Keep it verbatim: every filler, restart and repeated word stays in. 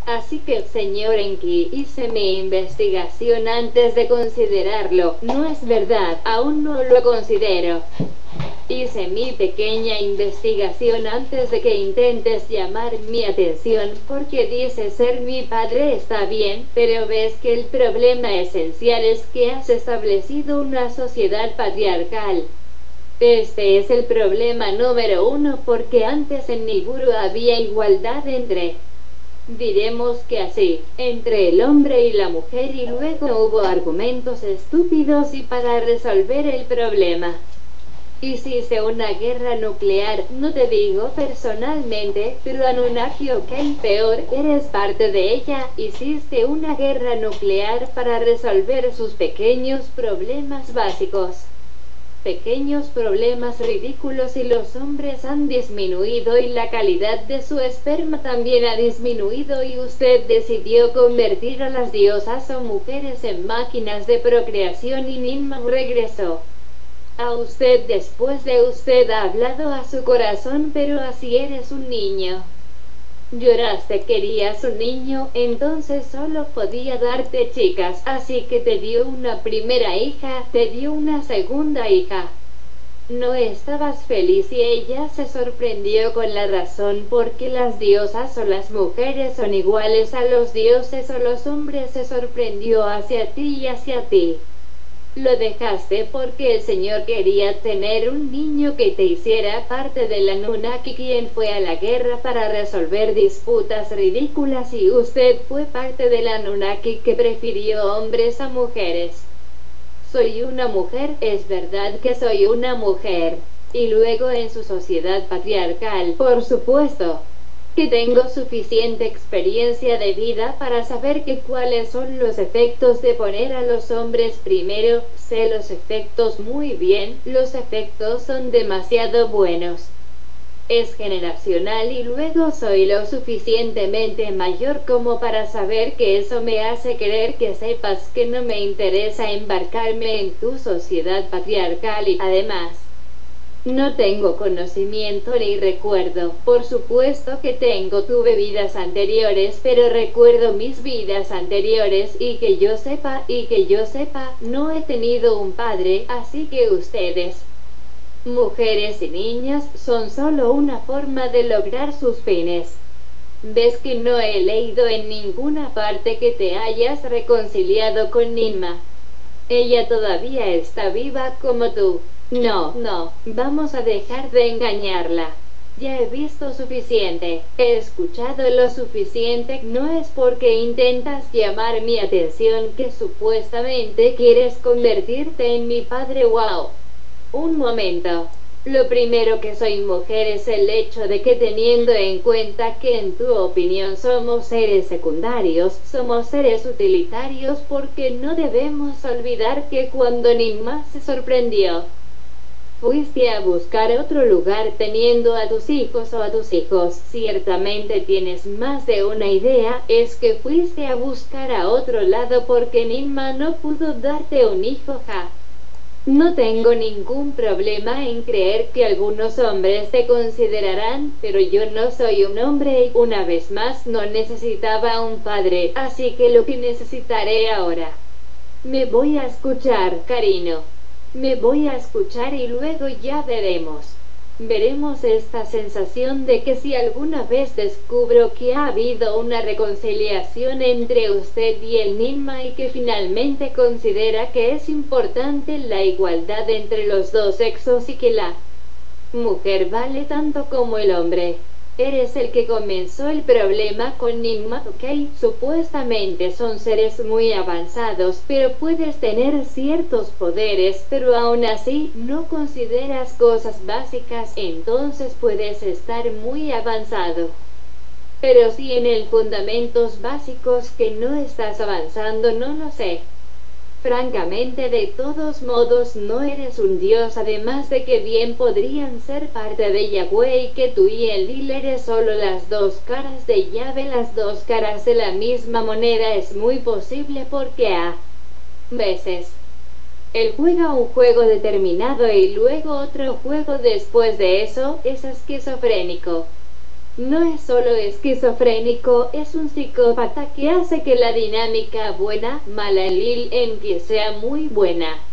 Así que, señor Enki, hice mi investigación antes de considerarlo. No es verdad, aún no lo considero. Hice mi pequeña investigación antes de que intentes llamar mi atención, porque dices ser mi padre está bien, pero ves que el problema esencial es que has establecido una sociedad patriarcal. Este es el problema número uno, porque antes en Nibiru había igualdad entre, diremos que así, entre el hombre y la mujer, y luego hubo argumentos estúpidos y para resolver el problema hiciste una guerra nuclear. No te digo personalmente, pero Anunnaki, ok, peor, eres parte de ella. Hiciste una guerra nuclear para resolver sus pequeños problemas básicos. Pequeños problemas ridículos, y los hombres han disminuido y la calidad de su esperma también ha disminuido, y usted decidió convertir a las diosas o mujeres en máquinas de procreación, y Ninma regresó a usted después de usted ha hablado a su corazón, pero así eres un niño. Lloraste, querías un niño, entonces solo podía darte chicas, así que te dio una primera hija, te dio una segunda hija. No estabas feliz y ella se sorprendió con la razón, porque las diosas o las mujeres son iguales a los dioses o los hombres. Se sorprendió hacia ti y hacia ti. Lo dejaste porque el Señor quería tener un niño que te hiciera parte del Anunnaki, quien fue a la guerra para resolver disputas ridículas, y usted fue parte del Anunnaki que prefirió hombres a mujeres. Soy una mujer, es verdad que soy una mujer. Y luego en su sociedad patriarcal, por supuesto, que tengo suficiente experiencia de vida para saber que cuáles son los efectos de poner a los hombres primero. Sé los efectos muy bien, los efectos son demasiado buenos. Es generacional, y luego soy lo suficientemente mayor como para saber que eso me hace querer que sepas que no me interesa embarcarme en tu sociedad patriarcal, y además, no tengo conocimiento ni recuerdo. Por supuesto que tengo, tuve vidas anteriores, pero recuerdo mis vidas anteriores, y que yo sepa, y que yo sepa, no he tenido un padre, así que ustedes, mujeres y niñas, son solo una forma de lograr sus fines. ¿Ves que no he leído en ninguna parte que te hayas reconciliado con Ninma? Ella todavía está viva como tú. No, no, vamos a dejar de engañarla. Ya he visto suficiente, he escuchado lo suficiente. No es porque intentas llamar mi atención que supuestamente quieres convertirte en mi padre. Wow. Un momento. Lo primero que soy mujer es el hecho de que, teniendo en cuenta que en tu opinión somos seres secundarios, somos seres utilitarios, porque no debemos olvidar que cuando Ninma se sorprendió, fuiste a buscar otro lugar teniendo a tus hijos o a tus hijos. Ciertamente tienes más de una idea, es que fuiste a buscar a otro lado porque Ninma no pudo darte un hijo. Ja. No tengo ningún problema en creer que algunos hombres te considerarán, pero yo no soy un hombre y, una vez más, no necesitaba un padre, así que lo que necesitaré ahora. Me voy a escuchar, cariño. Me voy a escuchar y luego ya veremos. Veremos esta sensación de que si alguna vez descubro que ha habido una reconciliación entre usted y el Ninma, y que finalmente considera que es importante la igualdad entre los dos sexos y que la mujer vale tanto como el hombre. Eres el que comenzó el problema con Ninma, ok. Supuestamente son seres muy avanzados, pero puedes tener ciertos poderes, pero aún así no consideras cosas básicas, entonces puedes estar muy avanzado. Pero si en el fundamentos básicos que no estás avanzando, no lo sé. Francamente, de todos modos no eres un dios, además de que bien podrían ser parte de Yahweh, y que tú y el Lil eres solo las dos caras de llave, las dos caras de la misma moneda. Es muy posible porque a veces él juega un juego determinado y luego otro juego después de eso. Es esquizofrénico. No es solo esquizofrénico, es un psicópata que hace que la dinámica buena-mala Lil en que sea muy buena.